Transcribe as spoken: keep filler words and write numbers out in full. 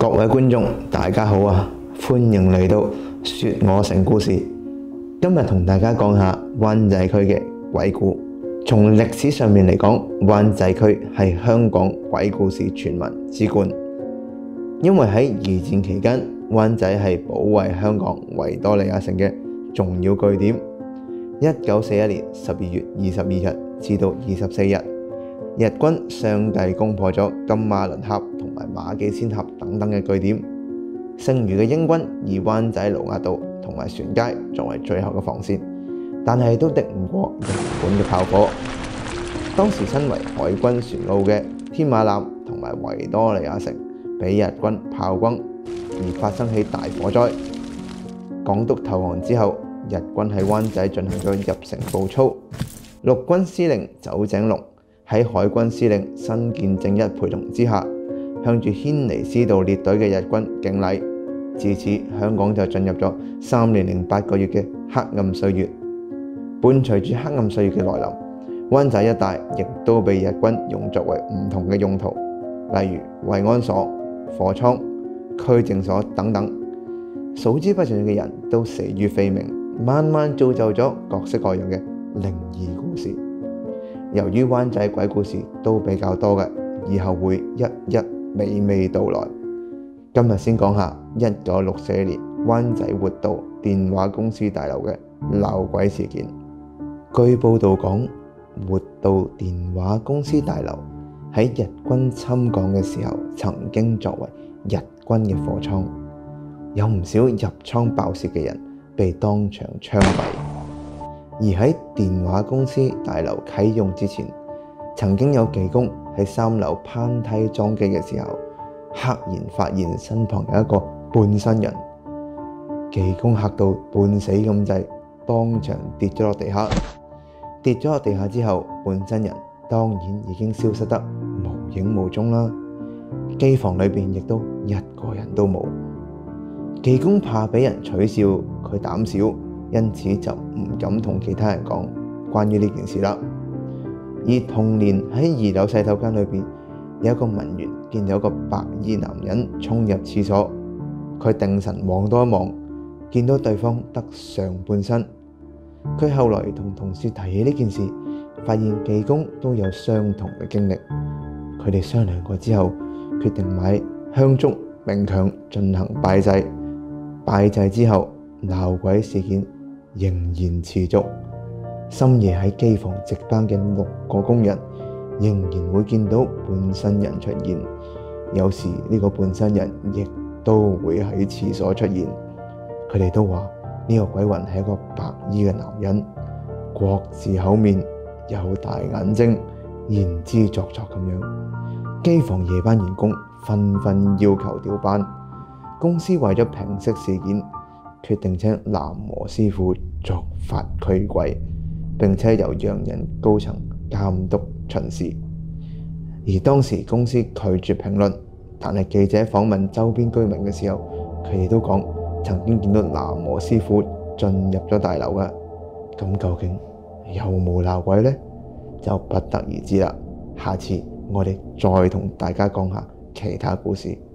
各位觀眾，大家好啊！歡迎嚟到說我城故事。今日同大家講下灣仔區嘅鬼故。從歷史上面嚟講，灣仔區係香港鬼故事傳聞之冠。因為喺二戰期間，灣仔係保衛香港維多利亞城嘅重要據點。一九四一年十二月二十二日至到二十四日，日軍相繼攻破咗金馬倫峽同埋馬己仙峽等等嘅據點，剩餘嘅英軍以灣仔盧押道同埋船街作為最後嘅防線，但係都敵唔過日本嘅炮火。當時身為海軍船澳嘅添馬艦同埋維多利亞城俾日軍炮轟，而發生起大火災。港督投降之後，日軍喺灣仔進行咗入城步操。陸軍司令酒井隆喺海軍司令新建正一陪同之下，向住軒尼詩道列隊嘅日軍敬禮。自此，香港就進入咗三年零八個月嘅黑暗歲月。伴隨住黑暗歲月嘅來臨，灣仔一帶亦都被日軍用作為唔同嘅用途，例如慰安所、貨倉、區政所等等，數之不盡嘅人都死於非命，慢慢造就咗各式各樣嘅靈異故事。由於灣仔鬼故事都比較多嘅，以後會一一娓娓道來。今日先講下一九六四年灣仔活道電話公司大樓嘅鬧鬼事件。據報道講，活道電話公司大樓喺日軍侵港嘅時候，曾經作為日軍嘅貨倉，有唔少入倉爆竊嘅人被當場槍斃。而喺電話公司大樓啟用之前，曾經有技工喺三樓攀梯裝機嘅時候，赫然發現身旁有一個半身人，技工嚇到半死咁滯，當場跌咗落地下。跌咗落地下之後，半身人當然已經消失得無影無蹤啦。機房裏邊亦都一個人都冇。技工怕俾人取笑佢膽小，因此就唔敢同其他人講關於呢件事啦。而同年喺二樓洗手間裏邊，有一個文員見到一個白衣男人衝入廁所，佢定神望多一望，見到對方得上半身。佢後來同同事提起呢件事，發現技工都有相同嘅經歷。佢哋商量過之後，決定買香燭冥鏹進行拜祭。拜祭之後，鬧鬼事件仍然持續。深夜喺機房值班嘅六個工人仍然會見到半身人出現，有時呢個半身人亦都會喺廁所出現。佢哋都話呢個鬼魂係一個白衣嘅男人，國字口面，有大眼睛，言之鑿鑿咁樣。機房夜班員工紛紛要求調班，公司為咗平息事件，決定請南和師傅作法驅鬼，並且由洋人高層監督巡視。而當時公司拒絕評論，但係記者訪問周邊居民嘅時候，佢哋都講曾經見到南和師傅進入咗大樓㗎。咁究竟有冇鬧鬼呢？就不得而知啦。下次我哋再同大家講下其他故事。